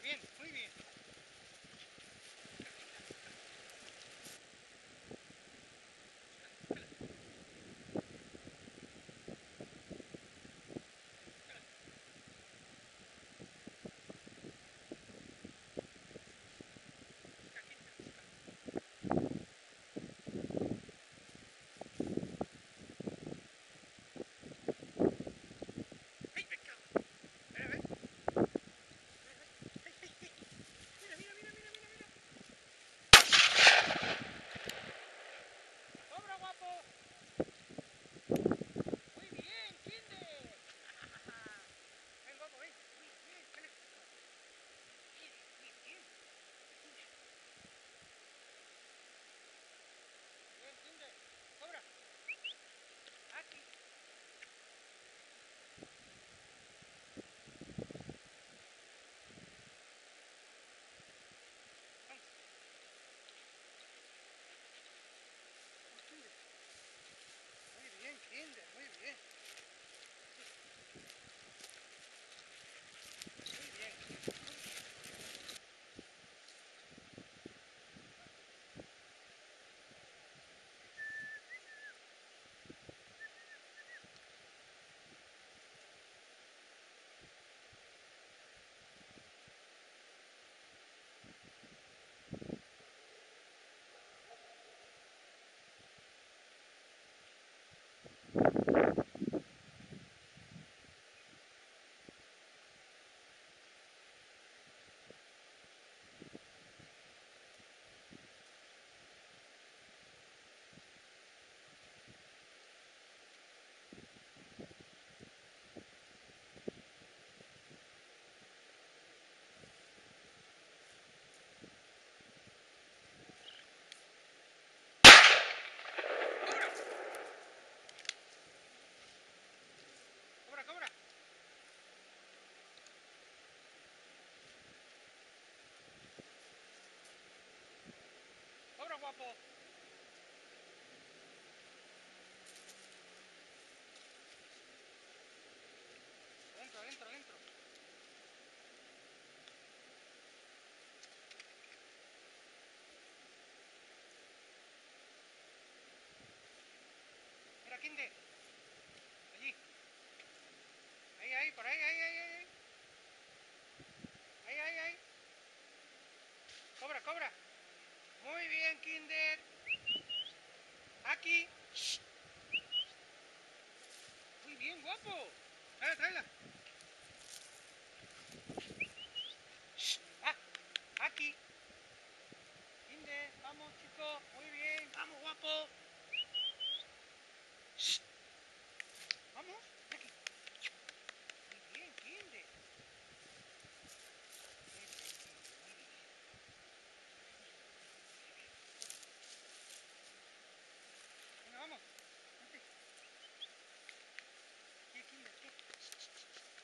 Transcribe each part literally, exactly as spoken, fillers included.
bien, muy bien. ¡Ay, me cago! A ver, a ver. ¡Ay, ay, ay! Mira, mira, mira, mira, mira, mira. ¡Cobra, guapo! Muy bien, Kinder. Ven, guapo, ven. Muy bien, ven aquí. Bien, muy bien. Kinder. Bien, Kinder. Cobra. Aquí. Vamos. Vamos, Kinder. Muy bien, Kinder, muy bien. Muy bien, Kinder, muy bien. Cobra, cobra. Cobra, guapo. Adentro, adentro, adentro. Mira, Kinder. Allí. Ahí, ahí, por ahí, ahí, ahí, ahí. Ahí, ahí, ahí. Cobra, cobra. Muy bien, Kinder. Aquí. Muy bien, guapo. Tráela, tráela. Ah, aquí. Kinder, vamos, chico. Muy bien. Vamos, guapo. Vamos. Aquí. Muy bien, Kinder. Muy bien, Kinder, muy bien. Venga, vamos. Vente. Aquí, Kinder, aquí.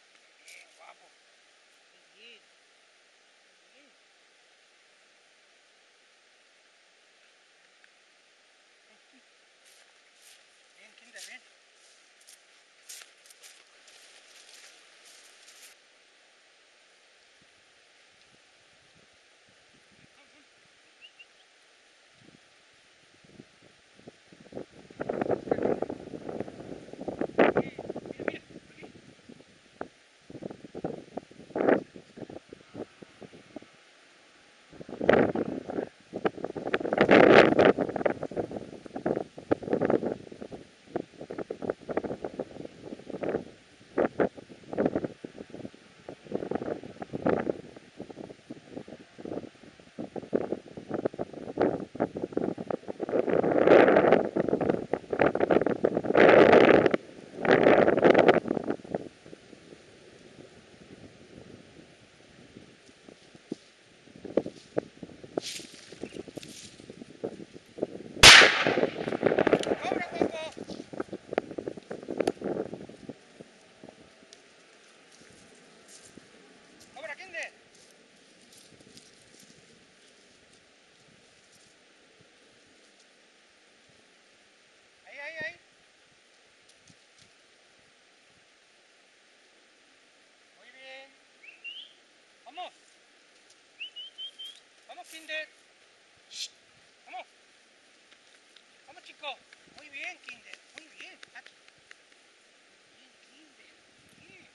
Kinder. Shh. Vamos. Vamos, chicos. Muy bien, Kinder. Muy bien. Aquí. Bien, Kinder. Bien.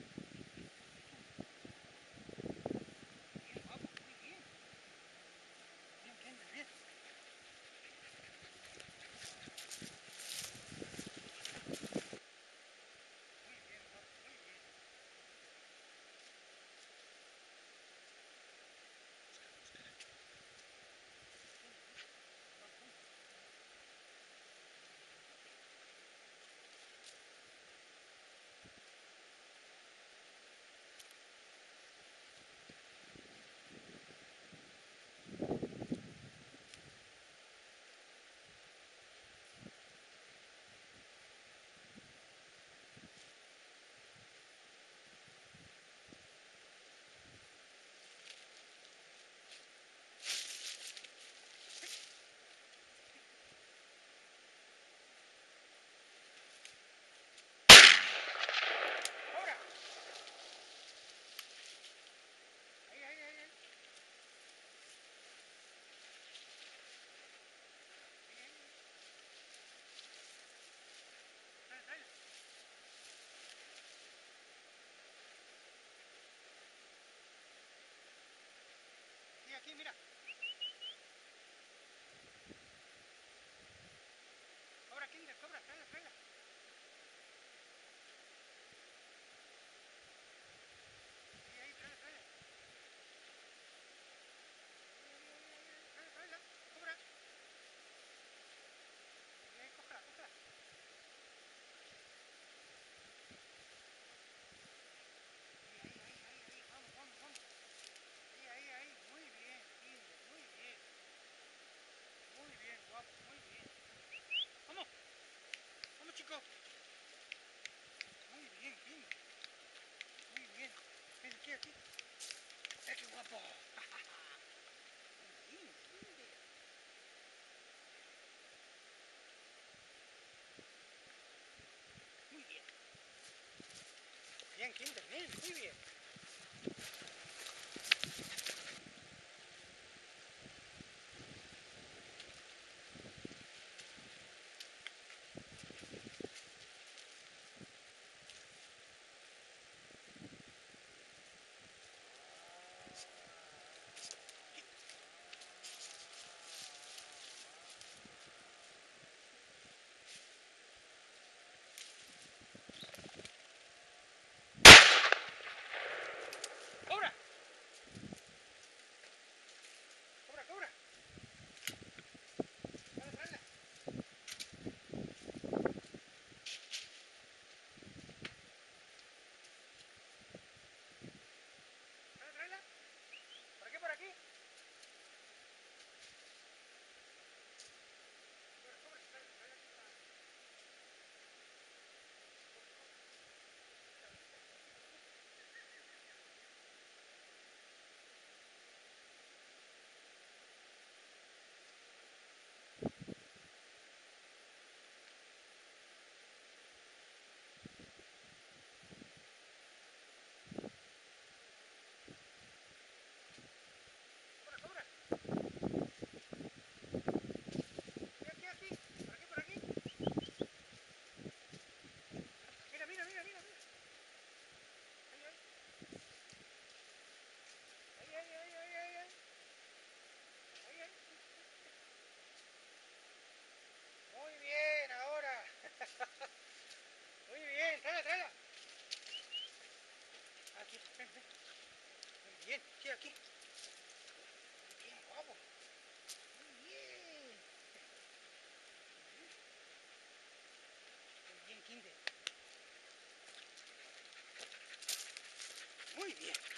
Bien, guapo. Muy bien. Bien, Kinder. Bien. Muy bien, guapo. Muy bien. Ahora. Ahí, ahí, ahí, ahí. Ahí, ahí, ahí. Dale, dale. Sí, aquí, mira. Cobra, Kinder, cobra. Tráela, tráela. Ahí, ahí, tráela, tráela. Tráela, tráela. Cobra. Ahí, ahí, cógela, cógela. Ahí, ahí, ahí, ahí, ahí. Vamos, vamos, vamos. Ahí, ahí, ahí. Muy bien, Kinder. Muy bien. Muy bien, guapo. Muy bien. Vamos. Vamos, chicos. Muy bien, Kinder. Muy bien. Ven aquí, aquí. ¡Eh, qué guapo! Muy bien, Kinder. Muy bien. Bien, Kinder. Bien, muy bien. ¡Cobra! ¡Cobra, cobra! ¡Tráela, tráela! ¡Tráela, tráela! ¿Por aquí, por aquí? Cobra, cobra, tráela, tráela aquí para... ¡Cobra, cobra! Aquí, aquí, aquí. Por aquí, por aquí. Mira, mira, mira, mira, mira. Ahí, ahí. Ahí, ahí, ahí, ahí, ahí, ahí. Ahí, ahí. Muy bien, ahora. Muy bien, tráela, tráela. Aquí, ven, ven. Muy bien, aquí, aquí. Muy bien, guapo. Muy bien. Muy bien, Kinder. Muy bien.